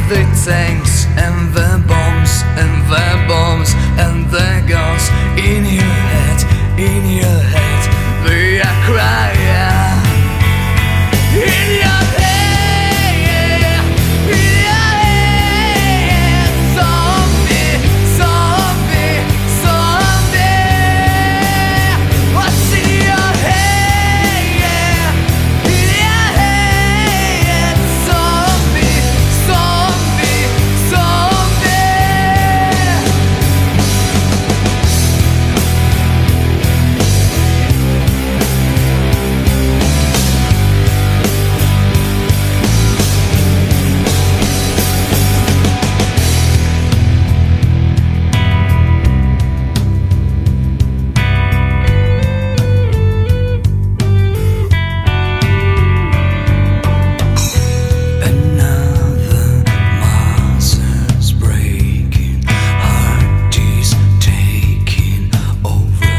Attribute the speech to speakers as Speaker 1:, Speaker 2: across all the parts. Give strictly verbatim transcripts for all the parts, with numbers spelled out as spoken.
Speaker 1: the tanks and the bombs and the bombs and the guns in your head, in your head, they are crying in your head, in your head. Zombie, zombie, zombie. What's in your head, in your head? Zombie, zombie, zombie. Another monster's breaking, heart is taking over.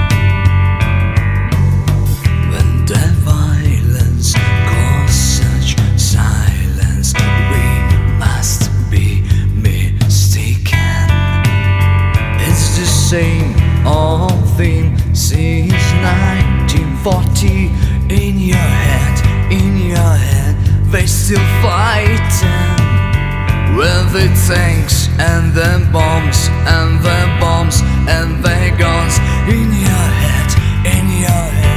Speaker 1: When the violence causes such silence, we must be mistaken. It's the same old thing since nineteen forty. In your head, in your head, they still fighting with the tanks and the bombs and the bombs and the guns in your head, in your head.